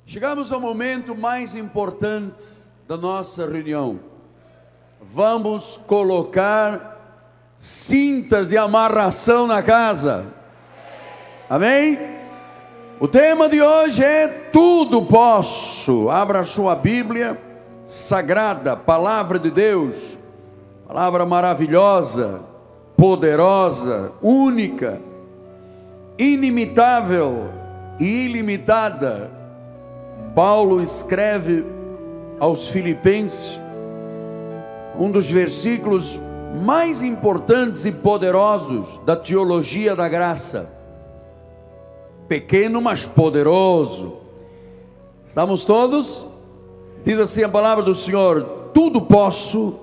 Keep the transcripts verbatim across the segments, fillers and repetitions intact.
Chegamos ao momento mais importante da nossa reunião. Vamos colocar cintas de amarração na casa. Amém? O tema de hoje é tudo posso. Abra a sua Bíblia sagrada, palavra de Deus, palavra maravilhosa, poderosa, única, inimitável e ilimitada. Paulo escreve aos Filipenses, um dos versículos mais importantes e poderosos da teologia da graça. Pequeno, mas poderoso. Estamos todos? Diz assim a palavra do Senhor: tudo posso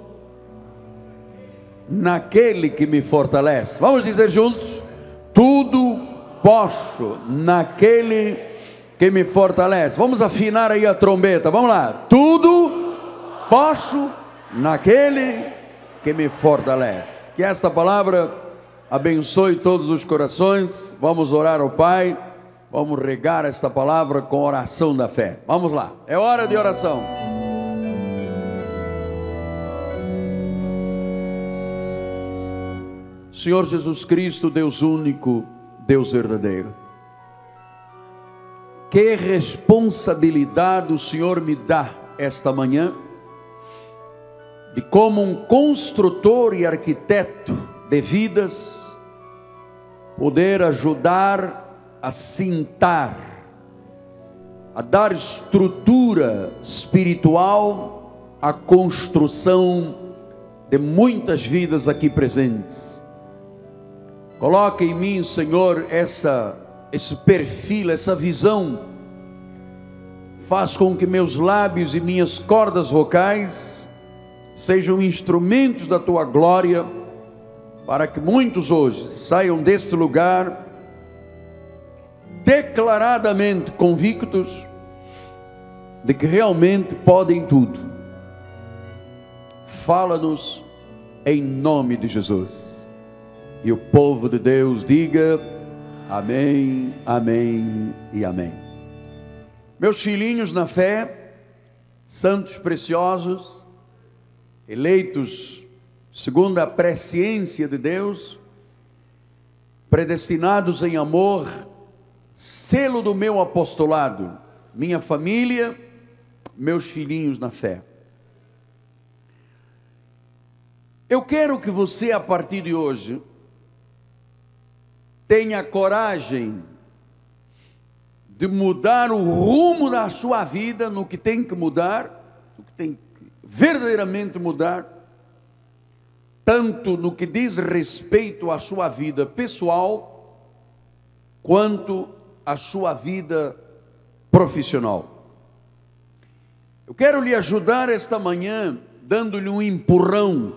naquele que me fortalece. Vamos dizer juntos: tudo posso naquele que me fortalece. Vamos afinar aí a trombeta, vamos lá. Tudo posso naquele que me fortalece. Que esta palavra abençoe todos os corações. Vamos orar ao Pai, vamos regar esta palavra com oração da fé. Vamos lá, é hora de oração. Senhor Jesus Cristo, Deus único, Deus verdadeiro, que responsabilidade o Senhor me dá esta manhã, de como um construtor e arquiteto de vidas, poder ajudar a cintar, a dar estrutura espiritual à construção de muitas vidas aqui presentes. Coloca em mim, Senhor, essa, esse perfil, essa visão. Faz com que meus lábios e minhas cordas vocais sejam instrumentos da Tua glória, para que muitos hoje saiam deste lugar declaradamente convictos de que realmente podem tudo. Fala-nos em nome de Jesus. E o povo de Deus diga amém, amém e amém. Meus filhinhos na fé, santos preciosos, eleitos segundo a presciência de Deus, predestinados em amor, selo do meu apostolado, minha família, meus filhinhos na fé. Eu quero que você, a partir de hoje, tenha coragem de mudar o rumo da sua vida no que tem que mudar, no que tem que verdadeiramente mudar, tanto no que diz respeito à sua vida pessoal, quanto à sua vida profissional. Eu quero lhe ajudar esta manhã, dando-lhe um empurrão,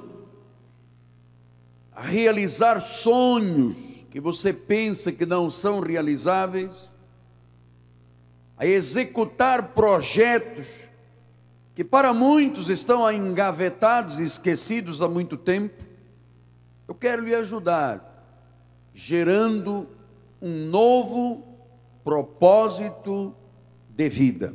a realizar sonhos que você pensa que não são realizáveis, a executar projetos que para muitos estão engavetados e esquecidos há muito tempo. Eu quero lhe ajudar, gerando um novo propósito de vida.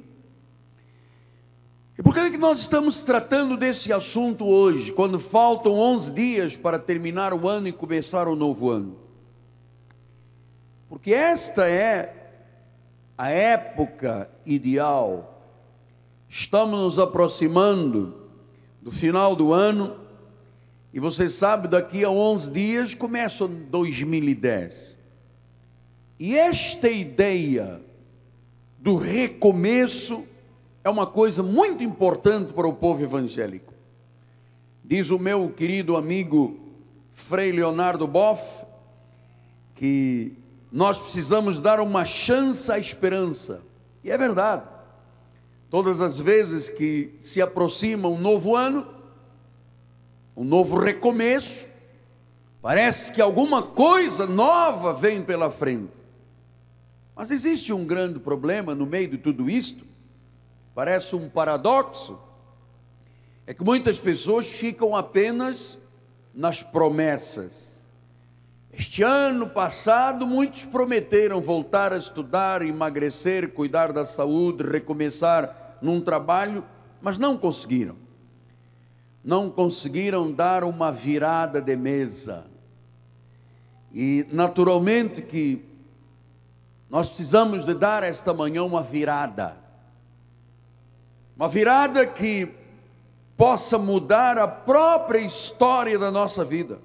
E por que é que nós estamos tratando desse assunto hoje, quando faltam onze dias para terminar o ano e começar o novo ano? Porque esta é a época ideal. Estamos nos aproximando do final do ano, e você sabe, daqui a onze dias começa dois mil e dez. E esta ideia do recomeço é uma coisa muito importante para o povo evangélico. Diz o meu querido amigo Frei Leonardo Boff, que nós precisamos dar uma chance à esperança. E é verdade. Todas as vezes que se aproxima um novo ano, um novo recomeço, parece que alguma coisa nova vem pela frente. Mas existe um grande problema no meio de tudo isto, parece um paradoxo, é que muitas pessoas ficam apenas nas promessas. Este ano passado, muitos prometeram voltar a estudar, emagrecer, cuidar da saúde, recomeçar num trabalho, mas não conseguiram. Não conseguiram dar uma virada de mesa. E naturalmente que nós precisamos de dar esta manhã uma virada. Uma virada que possa mudar a própria história da nossa vida.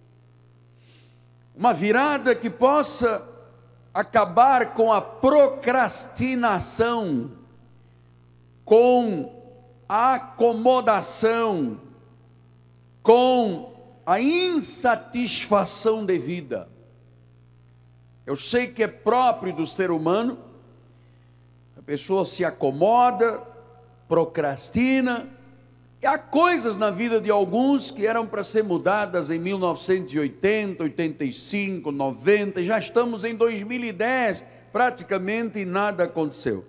Uma virada que possa acabar com a procrastinação, com a acomodação, com a insatisfação de vida. Eu sei que é próprio do ser humano, a pessoa se acomoda, procrastina, e há coisas na vida de alguns que eram para ser mudadas em mil novecentos e oitenta, oitenta e cinco, noventa, já estamos em dois mil e dez, praticamente, e nada aconteceu.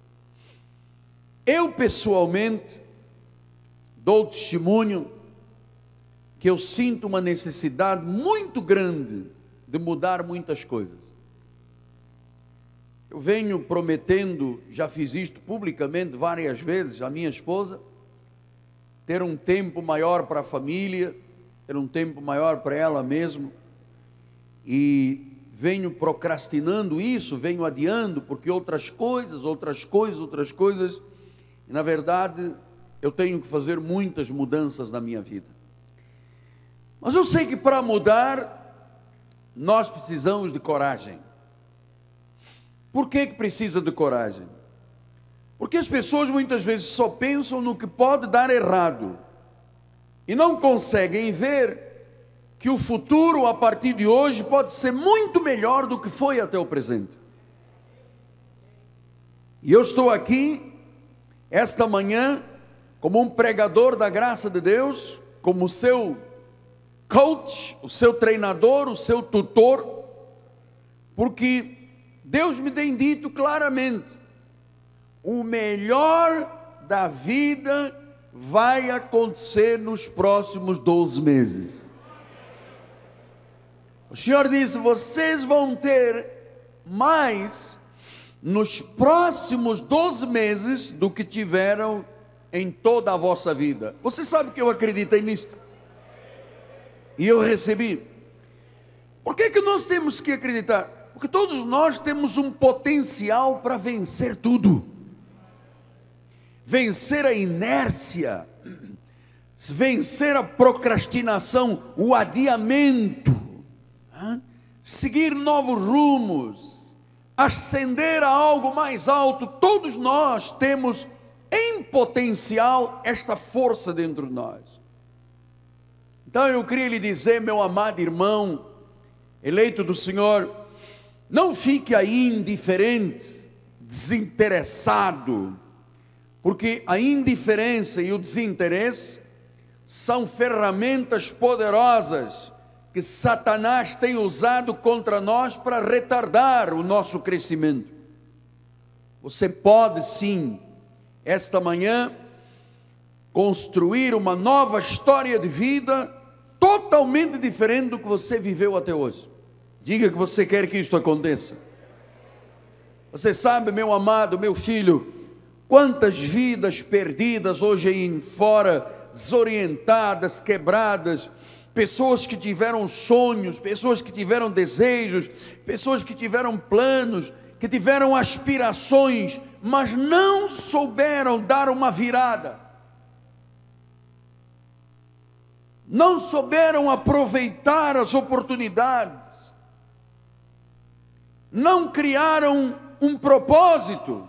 Eu pessoalmente dou testemunho que eu sinto uma necessidade muito grande de mudar muitas coisas. Eu venho prometendo, já fiz isto publicamente várias vezes, a minha esposa, ter um tempo maior para a família, ter um tempo maior para ela mesma, e venho procrastinando isso, venho adiando, porque outras coisas, outras coisas, outras coisas, e na verdade eu tenho que fazer muitas mudanças na minha vida. Mas eu sei que para mudar, nós precisamos de coragem. Por que que precisa de coragem? Porque as pessoas muitas vezes só pensam no que pode dar errado e não conseguem ver que o futuro a partir de hoje pode ser muito melhor do que foi até o presente. E eu estou aqui esta manhã como um pregador da graça de Deus, como o seu coach, o seu treinador, o seu tutor, porque Deus me tem dito claramente: o melhor da vida vai acontecer nos próximos doze meses. O Senhor disse: vocês vão ter mais nos próximos doze meses do que tiveram em toda a vossa vida. Você sabe que eu acreditei nisso? E eu recebi. Por que que nós temos que acreditar? Porque todos nós temos um potencial para vencer tudo. Vencer a inércia, vencer a procrastinação, o adiamento, hein? Seguir novos rumos, ascender a algo mais alto. Todos nós temos em potencial esta força dentro de nós. Então eu queria lhe dizer, meu amado irmão, eleito do Senhor, não fique aí indiferente, desinteressado, porque a indiferença e o desinteresse são ferramentas poderosas que Satanás tem usado contra nós para retardar o nosso crescimento. Você pode sim, esta manhã, construir uma nova história de vida totalmente diferente do que você viveu até hoje. Diga que você quer que isso aconteça. Você sabe, meu amado, meu filho, quantas vidas perdidas hoje aí fora, desorientadas, quebradas, pessoas que tiveram sonhos, pessoas que tiveram desejos, pessoas que tiveram planos, que tiveram aspirações, mas não souberam dar uma virada, não souberam aproveitar as oportunidades, não criaram um propósito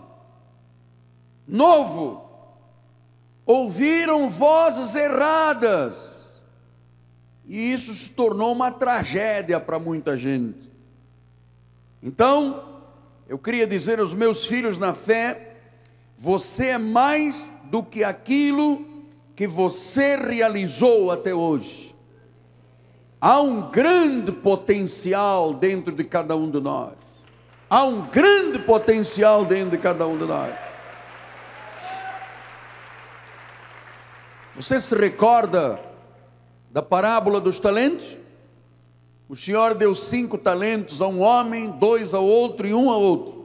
novo, ouviram vozes erradas, e isso se tornou uma tragédia para muita gente. Então, eu queria dizer aos meus filhos na fé: você é mais do que aquilo que você realizou até hoje. Há um grande potencial dentro de cada um de nós. Há um grande potencial dentro de cada um de nós. Você se recorda da parábola dos talentos? O Senhor deu cinco talentos a um homem, dois ao outro e um ao outro.